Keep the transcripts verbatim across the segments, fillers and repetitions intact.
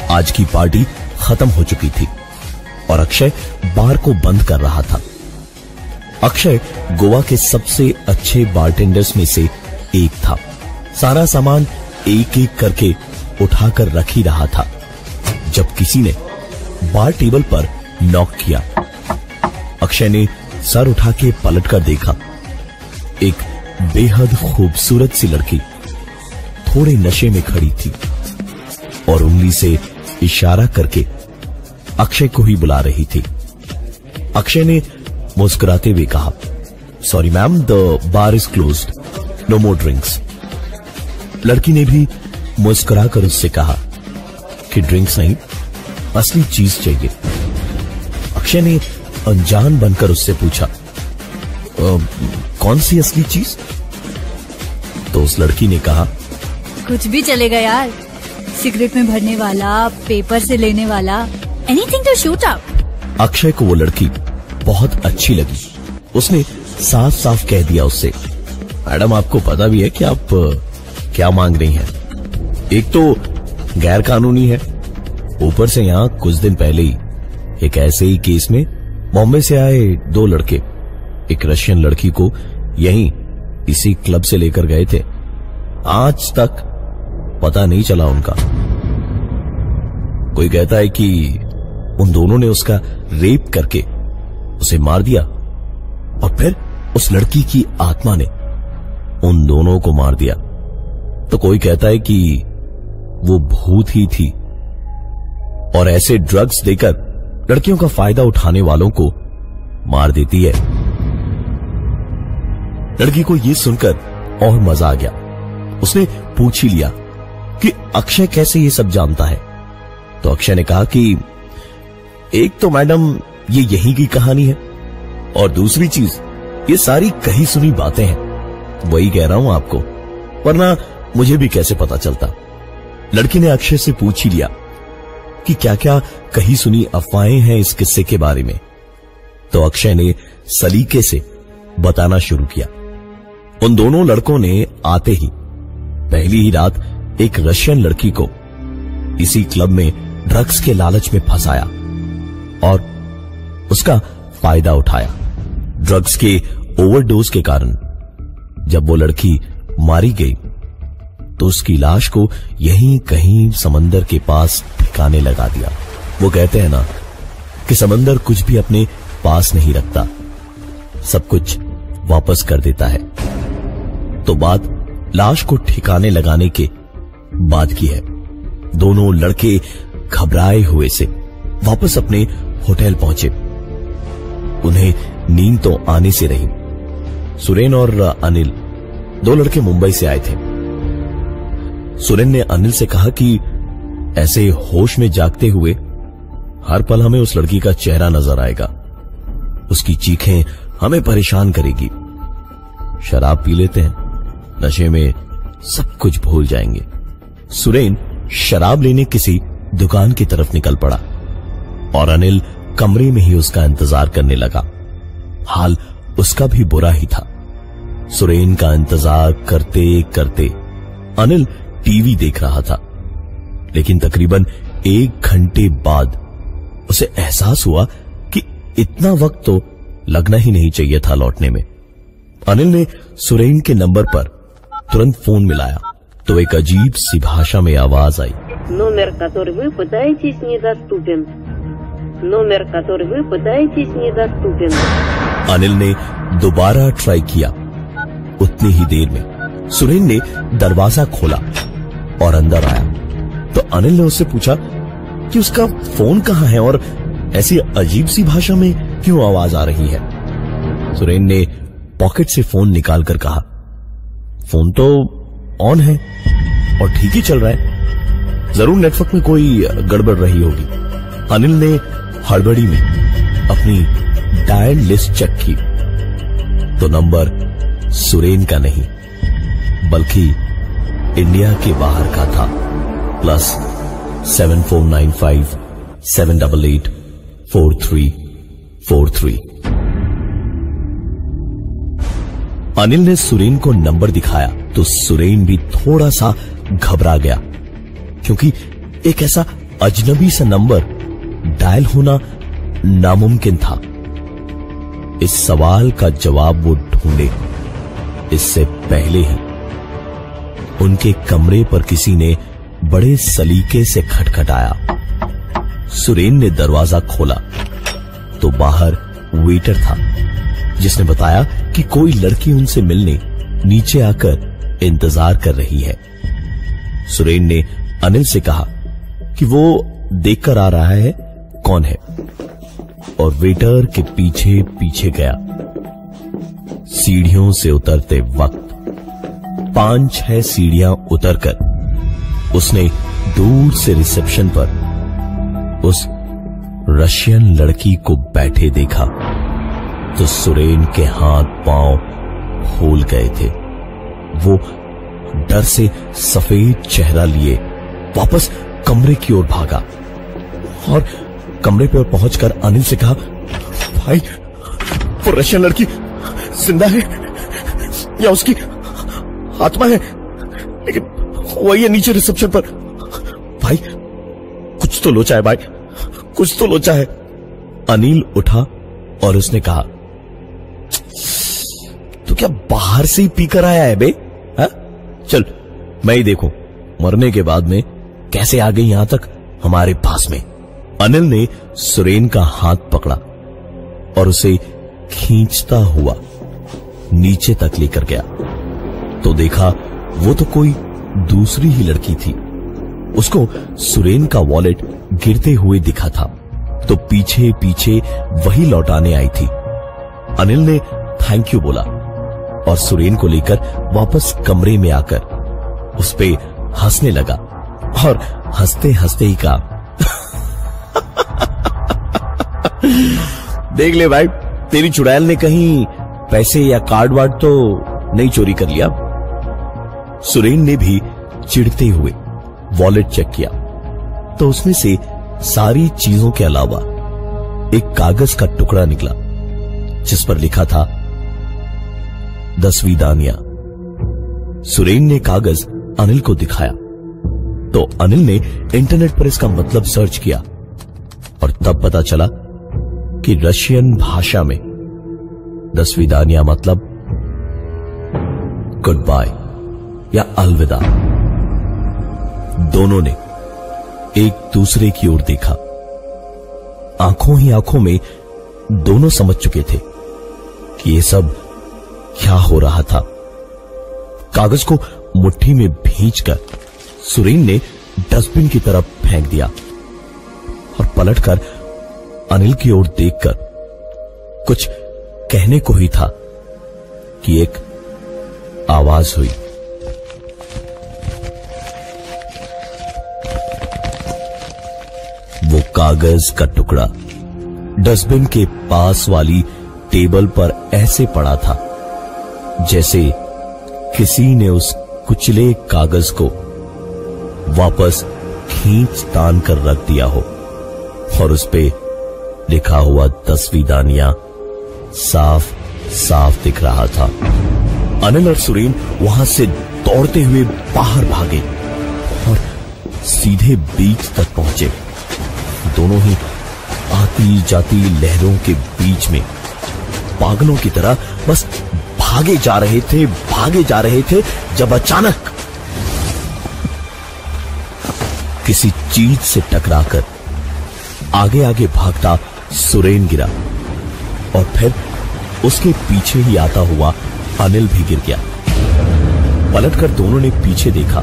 आज की पार्टी खत्म हो चुकी थी और अक्षय बार को बंद कर रहा था। अक्षय गोवा के सबसे अच्छे बारटेंडर्स में से एक था। सारा सामान एक एक करके उठाकर रख ही रहा था जब किसी ने बार टेबल पर नॉक किया। अक्षय ने सर उठा के पलट कर देखा। एक बेहद खूबसूरत सी लड़की थोड़े नशे में खड़ी थी और उंगली से इशारा करके अक्षय को ही बुला रही थी। अक्षय ने मुस्कुराते हुए कहा, sorry ma'am, the bar is closed, no more drinks. लड़की ने भी मुस्कुराकर उससे कहा कि ड्रिंक्स नहीं, असली चीज चाहिए। अक्षय ने अनजान बनकर उससे पूछा, कौन सी असली चीज? तो उस लड़की ने कहा, कुछ भी चलेगा यार, सिगरेट में भरने वाला, पेपर से लेने वाला, anything to shoot up. Akshay को वो लड़की बहुत अच्छी लगी। उसने साफ साफ कह दिया उससे, मैडम आपको पता भी है कि आप क्या मांग रही हैं? एक तो गैर कानूनी है, ऊपर से यहाँ कुछ दिन पहले ही एक ऐसे ही केस में बॉम्बे से आए दो लड़के एक रशियन लड़की को यहीं इसी क्लब से लेकर गए थे। आज तक पता नहीं चला उनका। कोई कहता है कि उन दोनों ने उसका रेप करके उसे मार दिया और फिर उस लड़की की आत्मा ने उन दोनों को मार दिया। तो कोई कहता है कि वो भूत ही थी और ऐसे ड्रग्स देकर लड़कियों का फायदा उठाने वालों को मार देती है। लड़की को यह सुनकर और मजा आ गया। उसने पूछ ही लिया कि अक्षय कैसे ये सब जानता है। तो अक्षय ने कहा कि एक तो मैडम ये यहीं की कहानी है और दूसरी चीज ये सारी कही सुनी बातें हैं। वही कह रहा हूं आपको, वरना मुझे भी कैसे पता चलता। लड़की ने अक्षय से पूछ ही लिया कि क्या क्या कही सुनी अफवाहें हैं इस किस्से के बारे में। तो अक्षय ने सलीके से बताना शुरू किया। उन दोनों लड़कों ने आते ही पहली ही रात एक रशियन लड़की को इसी क्लब में ड्रग्स के लालच में फंसाया और उसका फायदा उठाया। ड्रग्स के ओवरडोज के कारण जब वो लड़की मारी गई तो उसकी लाश को यहीं कहीं समंदर के पास ठिकाने लगा दिया। वो कहते हैं ना कि समंदर कुछ भी अपने पास नहीं रखता, सब कुछ वापस कर देता है। तो बात लाश को ठिकाने लगाने के बाद की है। दोनों लड़के घबराए हुए से वापस अपने होटल पहुंचे। उन्हें नींद तो आने से रही। सुरेन और अनिल दो लड़के मुंबई से आए थे। सुरेन ने अनिल से कहा कि ऐसे होश में जागते हुए हर पल हमें उस लड़की का चेहरा नजर आएगा, उसकी चीखें हमें परेशान करेगी। शराब पी लेते हैं, नशे में सब कुछ भूल जाएंगे। सुरेन शराब लेने किसी दुकान की तरफ निकल पड़ा और अनिल कमरे में ही उसका इंतजार करने लगा। हाल उसका भी बुरा ही था। सुरेन का इंतजार करते करते अनिल टीवी देख रहा था, लेकिन तकरीबन एक घंटे बाद उसे एहसास हुआ कि इतना वक्त तो लगना ही नहीं चाहिए था लौटने में। अनिल ने सुरेन के नंबर पर तुरंत फोन मिलाया तो एक अजीब सी भाषा में आवाज आई, नंबर который вы пытаетесь недоступен, नंबर который вы पताएचीस недоступен। अनिल ने दोबारा ट्राई किया। उतनी ही देर में सुरेन ने दरवाजा खोला और अंदर आया। तो अनिल ने उससे पूछा कि उसका फोन कहाँ है और ऐसी अजीब सी भाषा में क्यों आवाज आ रही है। सुरेन ने पॉकेट से फोन निकालकर कहा, फोन तो ऑन है और ठीक ही चल रहा है, जरूर नेटवर्क में कोई गड़बड़ रही होगी। अनिल ने हड़बड़ी में अपनी डायल लिस्ट चेक की तो नंबर सुरेन का नहीं बल्कि इंडिया के बाहर का था। Plus seven four nine five seven double eight four three four three. Anil ने सुरेन को नंबर दिखाया तो सुरेन भी थोड़ा सा घबरा गया, क्योंकि एक ऐसा अजनबी सा नंबर डायल होना नामुमकिन था। इस सवाल का जवाब वो ढूंढे इससे पहले ही उनके कमरे पर किसी ने बड़े सलीके से खटखटाया। सुरेन ने दरवाजा खोला तो बाहर वेटर था, जिसने बताया कि कोई लड़की उनसे मिलने नीचे आकर इंतजार कर रही है। सुरेन ने अनिल से कहा कि वो देखकर आ रहा है कौन है, और वेटर के पीछे पीछे गया। सीढ़ियों से उतरते वक्त पांच छह सीढ़ियां उतरकर उसने दूर से रिसेप्शन पर उस रशियन लड़की को बैठे देखा तो सुरेन के हाथ पांव फूल गए थे। वो डर से सफेद चेहरा लिए वापस कमरे की ओर भागा और कमरे पर पहुंचकर अनिल से कहा, भाई वो रशियन लड़की जिंदा है या उसकी आत्मा है? लेकिन वही है नीचे रिसेप्शन पर। भाई कुछ तो लोचा है, भाई कुछ तो लोचा है। अनिल उठा और उसने कहा, तू क्या बाहर से ही पीकर आया है बे? हा? चल मैं ही देखूं मरने के बाद में कैसे आ गई यहां तक हमारे पास में। अनिल ने सुरेन का हाथ पकड़ा और उसे खींचता हुआ नीचे तक लेकर गया तो देखा वो तो कोई दूसरी ही लड़की थी। उसको सुरेन का वॉलेट गिरते हुए दिखा था तो पीछे पीछे वही लौटाने आई थी। अनिल ने थैंक यू बोला और सुरेन को लेकर वापस कमरे में आकर उस पे हंसने लगा और हंसते हंसते ही कहा, देख ले भाई, तेरी चुड़ैल ने कहीं पैसे या कार्ड वार्ड तो नहीं चोरी कर लिया। सुरेन ने भी चिढ़ते हुए वॉलेट चेक किया तो उसमें से सारी चीजों के अलावा एक कागज का टुकड़ा निकला जिस पर लिखा था दसवीं दानिया। सुरेन ने कागज अनिल को दिखाया तो अनिल ने इंटरनेट पर इसका मतलब सर्च किया और तब पता चला कि रशियन भाषा में दसवीं दानिया मतलब गुड बाय या अलविदा। दोनों ने एक दूसरे की ओर देखा। आंखों ही आंखों में दोनों समझ चुके थे कि ये सब क्या हो रहा था। कागज को मुट्ठी में भींचकर सुरेन ने डस्टबिन की तरफ फेंक दिया और पलटकर अनिल की ओर देखकर कुछ कहने को ही था कि एक आवाज हुई, वो कागज का टुकड़ा डस्टबिन के पास वाली टेबल पर ऐसे पड़ा था जैसे किसी ने उस कुचले कागज को वापस खींच तान कर रख दिया हो और उस पे लिखा हुआ दसवीं दानिया साफ साफ दिख रहा था। अनिल और सुरेन वहां से दौड़ते हुए बाहर भागे और सीधे बीच तक पहुंचे। दोनों ही आती जाती लहरों के बीच में पागलों की तरह बस भागे जा रहे थे भागे जा रहे थे जब अचानक किसी चीज से टकराकर आगे आगे भागता सुरेन गिरा और फिर उसके पीछे ही आता हुआ अनिल भी गिर गया। पलटकर दोनों ने पीछे देखा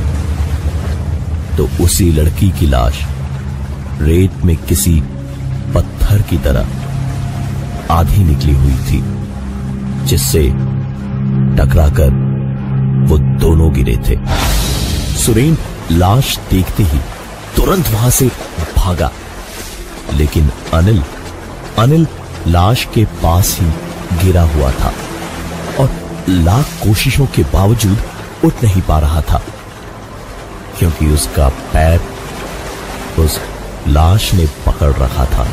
तो उसी लड़की की लाश रेत में किसी पत्थर की तरह आधी निकली हुई थी जिससे टकराकर वो दोनों गिरे थे। सुरेन लाश देखते ही तुरंत वहां से भागा, लेकिन अनिल अनिल लाश के पास ही गिरा हुआ था और लाख कोशिशों के बावजूद उठ नहीं पा रहा था क्योंकि उसका पैर उस लाश ने पकड़ रखा था।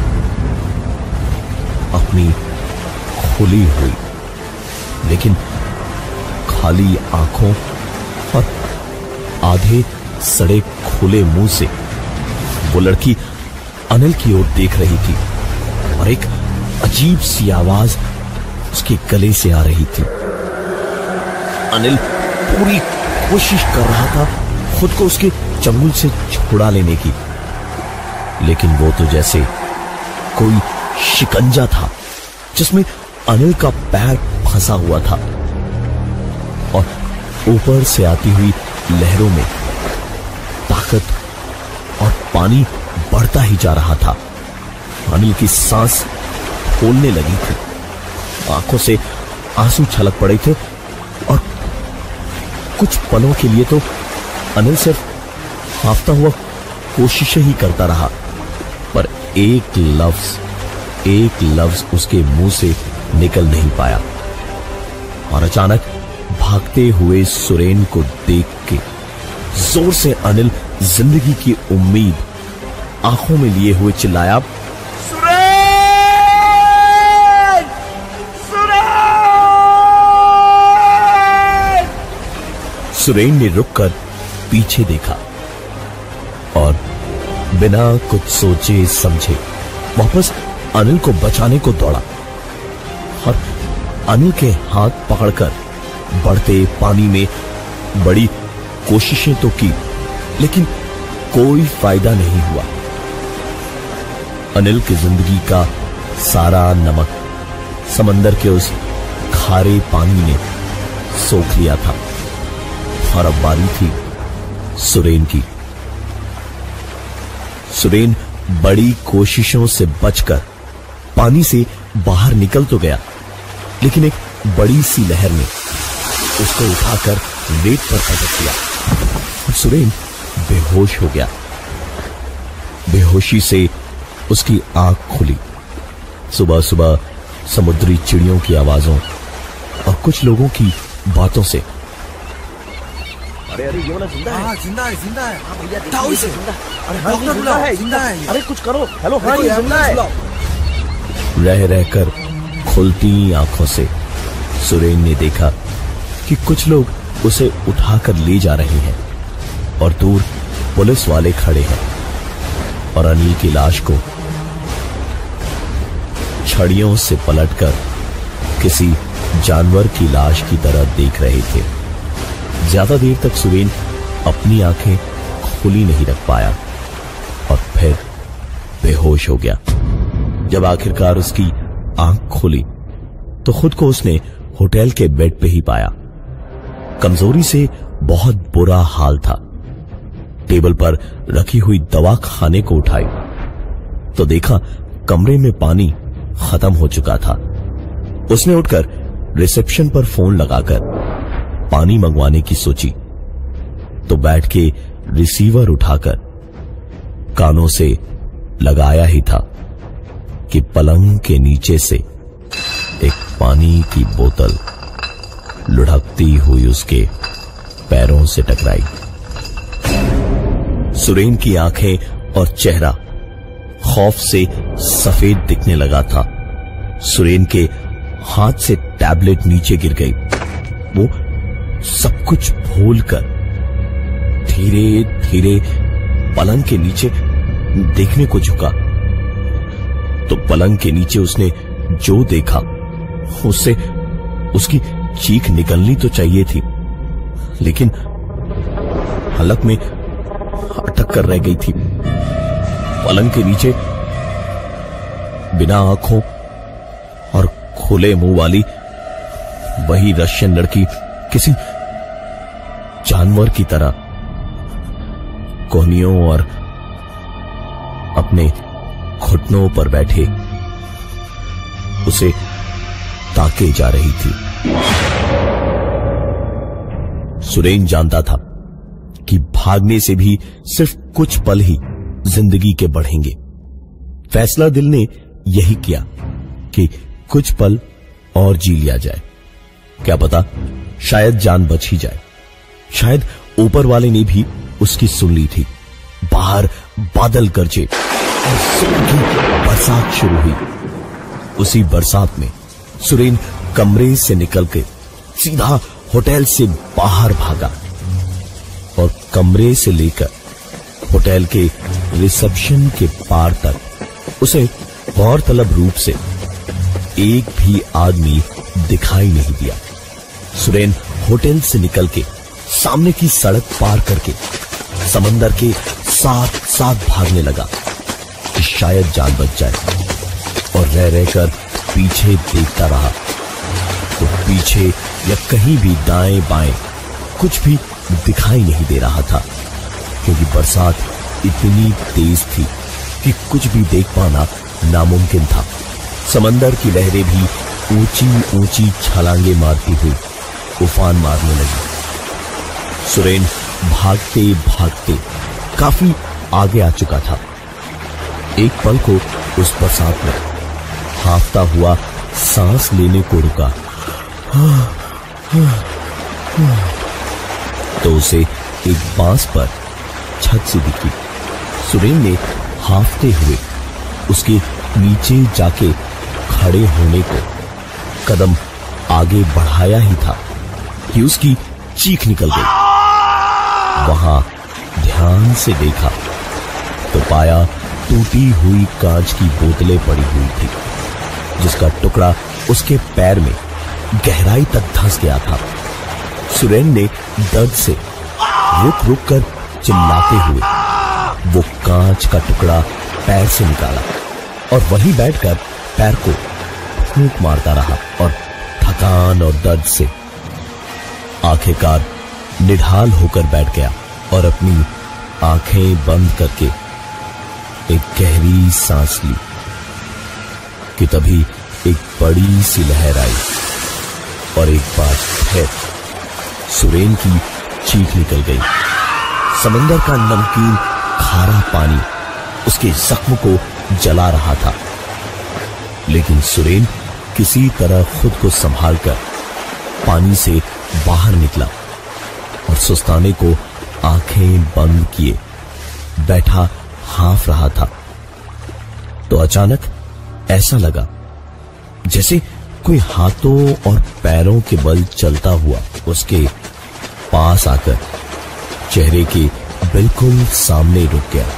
अपनी खुली हुई लेकिन खाली आंखों और आधे सड़े खुले मुंह से वो लड़की अनिल की ओर देख रही थी और एक अजीब सी आवाज उसके गले से आ रही थी। अनिल पूरी कोशिश कर रहा था खुद को उसके चंगुल से छुड़ा लेने की, लेकिन वो तो जैसे कोई शिकंजा था जिसमें अनिल का पैर फंसा हुआ था और ऊपर से आती हुई लहरों में ताकत और पानी बढ़ता ही जा रहा था। अनिल की सांस फूलने लगी थी, आंखों से आंसू छलक पड़े थे और कुछ पलों के लिए तो अनिल सिर्फ हाफता हुआ कोशिशें ही करता रहा, पर एक लफ्ज एक लफ्ज उसके मुंह से निकल नहीं पाया। और अचानक भागते हुए सुरेन को देख के जोर से अनिल जिंदगी की उम्मीद आंखों में लिए हुए चिल्लाया, सुरेन! सुरेन! सुरेन ने रुककर पीछे देखा और बिना कुछ सोचे समझे वापस अनिल को बचाने को दौड़ा और अनिल के हाथ पकड़कर बढ़ते पानी में बड़ी कोशिशें तो की, लेकिन कोई फायदा नहीं हुआ। अनिल की जिंदगी का सारा नमक समंदर के उस खारे पानी ने सोख लिया था और अब बारी थी सुरेन की। सुरेन बड़ी कोशिशों से बचकर पानी से बाहर निकल तो गया, लेकिन एक बड़ी सी लहर ने उसको उठाकर रेत पर पटक दिया और सुरेन बेहोश हो गया। बेहोशी से उसकी आंख खुली। सुबह सुबह समुद्री चिड़ियों की आवाजों और कुछ लोगों की बातों से, अरे अरे ये वाला जिंदा है, जिंदा है, जिंदा है। हाँ भैया उठाओ इसे। अरे हाँ, डॉक्टर जिंदा है, जिंदा है, जिंदा अरे कुछ करो। हेलो, हाँ देखो, ये जिंदा है। एम्बुलेंस रह रहकर खुलती आंखों से सुरेन ने देखा कि कुछ लोग उसे उठाकर ले जा रहे हैं और दूर पुलिस वाले खड़े हैं और अनिल की लाश को छड़ियों से पलटकर किसी जानवर की लाश की तरह देख रहे थे। ज्यादा देर तक सुरेन अपनी आंखें खुली नहीं रख पाया और फिर बेहोश हो गया। जब आखिरकार उसकी आंख खुली तो खुद को उसने होटल के बेड पे ही पाया। कमजोरी से बहुत बुरा हाल था। टेबल पर रखी हुई दवा खाने को उठाई तो देखा कमरे में पानी खत्म हो चुका था। उसने उठकर रिसेप्शन पर फोन लगाकर पानी मंगवाने की सोची तो बैठ के रिसीवर उठाकर कानों से लगाया ही था कि पलंग के नीचे से एक पानी की बोतल लुढ़कती हुई उसके पैरों से टकराई। सुरेन की आंखें और चेहरा खौफ से सफेद दिखने लगा था। सुरेन के हाथ से टैबलेट नीचे गिर गई। वो सब कुछ भूलकर धीरे धीरे पलंग के नीचे देखने को झुका तो पलंग के नीचे उसने जो देखा उससे उसकी चीख निकलनी तो चाहिए थी, लेकिन हलक में अटक कर रह गई थी। पलंग के नीचे बिना आंखों और खुले मुंह वाली वही रशियन लड़की किसी जानवर की तरह कोहनियों और अपने घुटनों पर बैठे उसे ताके जा रही थी। सुरेन जानता था कि भागने से भी सिर्फ कुछ पल ही जिंदगी के बढ़ेंगे। फैसला दिल ने यही किया कि कुछ पल और जी लिया जाए। क्या पता शायद जान बच ही जाए। शायद ऊपर वाले ने भी उसकी सुन ली थी। बाहर बादल गरजे और सूखी बरसात शुरू हुई। उसी बरसात में सुरेन कमरे से निकल के सीधा होटल से बाहर भागा और कमरे से लेकर होटल के रिसेप्शन के पार तक उसे गौरतलब रूप से एक भी आदमी दिखाई नहीं दिया। सुरेन होटल से निकल के सामने की सड़क पार करके समंदर के साथ साथ भागने लगा कि शायद जान बच जाए, और रह रहकर पीछे देखता रहा तो पीछे या कहीं भी दाएं बाएं कुछ भी दिखाई नहीं दे रहा था, क्योंकि बरसात इतनी तेज थी कि कुछ भी देख पाना नामुमकिन था। समंदर की लहरें भी ऊंची ऊंची छलांगे मारती हुई उफान मारने लगी। सुरेन भागते भागते काफी आगे आ चुका था। एक पल को उस बरसात में हाफता हुआ सांस लेने को रुका तो उसे एक बांस पर छत सी दिखी। सुरेन ने हाफते हुए उसके नीचे जाके खड़े होने को कदम आगे बढ़ाया ही था कि उसकी चीख निकल गई। वहां ध्यान से देखा तो पाया टूटी हुई कांच की बोतलें पड़ी हुई थी, जिसका टुकड़ा उसके पैर में गहराई तक धंस गया था। सुरेन ने दर्द से रुक रुक कर चिल्लाते हुए वो कांच का टुकड़ा पैर से निकाला और वहीं बैठकर पैर को फूंक मारता रहा और थकान और दर्द से आखिरकार निढाल होकर बैठ गया और अपनी आंखें बंद करके एक गहरी सांस ली कि तभी एक बड़ी सी लहर आई और एक बार फिर सुरेन की चीख निकल गई। समंदर का नमकीन खारा पानी उसके जख्म को जला रहा था, लेकिन सुरेन किसी तरह खुद को संभालकर पानी से बाहर निकला और सुस्ताने को आंखें बंद किए बैठा हाफ रहा था। तो अचानक ऐसा लगा जैसे कोई हाथों और पैरों के बल चलता हुआ उसके पास आकर चेहरे के बिल्कुल सामने रुक गया।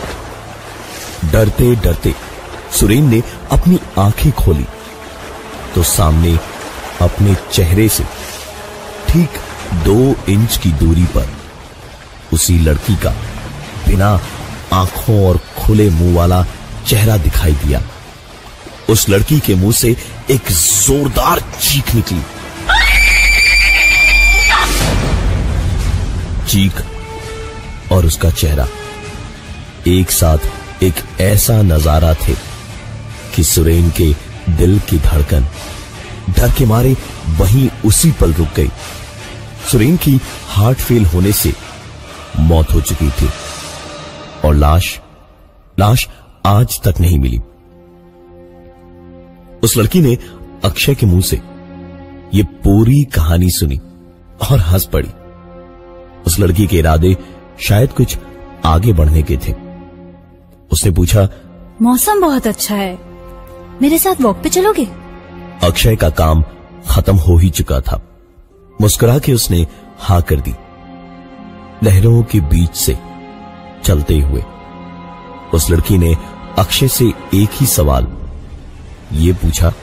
डरते डरते सुरेन ने अपनी आंखें खोली तो सामने अपने चेहरे से ठीक दो इंच की दूरी पर उसी लड़की का बिना आंखों और खुले मुंह वाला चेहरा दिखाई दिया। उस लड़की के मुंह से एक जोरदार चीख निकली। चीख और उसका चेहरा एक साथ एक ऐसा नजारा थे कि सुरेन के दिल की धड़कन डर के मारे वहीं उसी पल रुक गई। सुरेन की हार्ट फेल होने से मौत हो चुकी थी और लाश लाश आज तक नहीं मिली। उस लड़की ने अक्षय के मुंह से ये पूरी कहानी सुनी और हंस पड़ी। उस लड़की के इरादे शायद कुछ आगे बढ़ने के थे। उसने पूछा, मौसम बहुत अच्छा है, मेरे साथ वॉक पे चलोगे? अक्षय का काम खत्म हो ही चुका था। मुस्कुरा के उसने हाँ कर दी। लहरों के बीच से चलते हुए उस लड़की ने अक्षय से एक ही सवाल ये पूछा,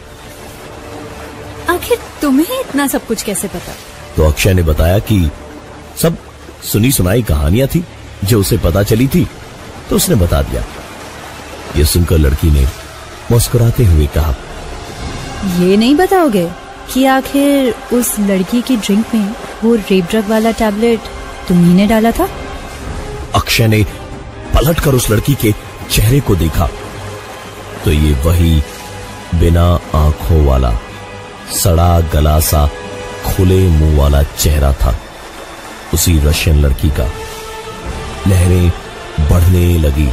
आखिर तुम्हें इतना सब कुछ कैसे पता? तो अक्षय ने बताया कि सब सुनी सुनाई कहानियां थी जो उसे पता चली थी, तो उसने बता दिया। ये सुनकर लड़की ने मुस्कुराते हुए कहा, ये नहीं बताओगे कि आखिर उस लड़की की ड्रिंक में वो रेप ड्रग वाला टैबलेट तुम्ही ने डाला था? अक्षय ने पलटकर उस लड़की के चेहरे को देखा तो ये वही बिना आंखों वाला सड़ा गला सा खुले मुंह वाला चेहरा था उसी रशियन लड़की का। लहरें बढ़ने लगी।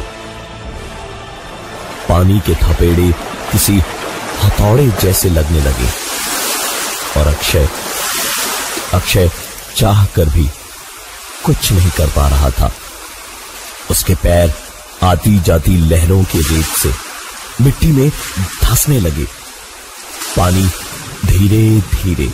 पानी के थपेड़े किसी हथौड़े जैसे लगने लगे और अक्षय अक्षय चाह कर भी कुछ नहीं कर पा रहा था। उसके पैर आती जाती लहरों के रेत से मिट्टी में धंसने लगे। पानी धीरे धीरे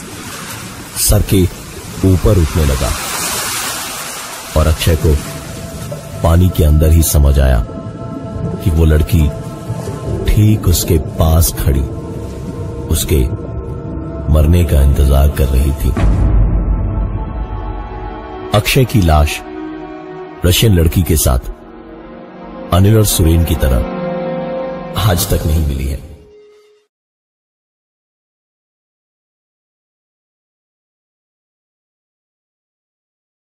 सर के ऊपर उठने लगा और अक्षय को पानी के अंदर ही समझ आया कि वो लड़की ठीक उसके पास खड़ी उसके मरने का इंतजार कर रही थी। अक्षय की लाश रशियन लड़की के साथ अनिल और सुरेन की तरह आज तक नहीं मिली है।